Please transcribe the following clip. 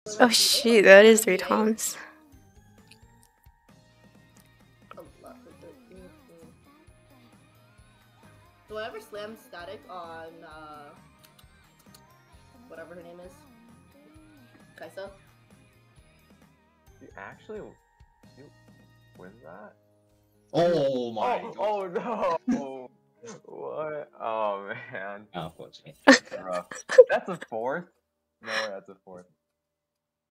Oh shit, that is 3 times. Do I ever slam static on whatever her name is? Kaisa? You actually win that? Oh my god. Oh no! What? Oh man. Unfortunately. Rough. That's a 4th? No way, that's a 4th.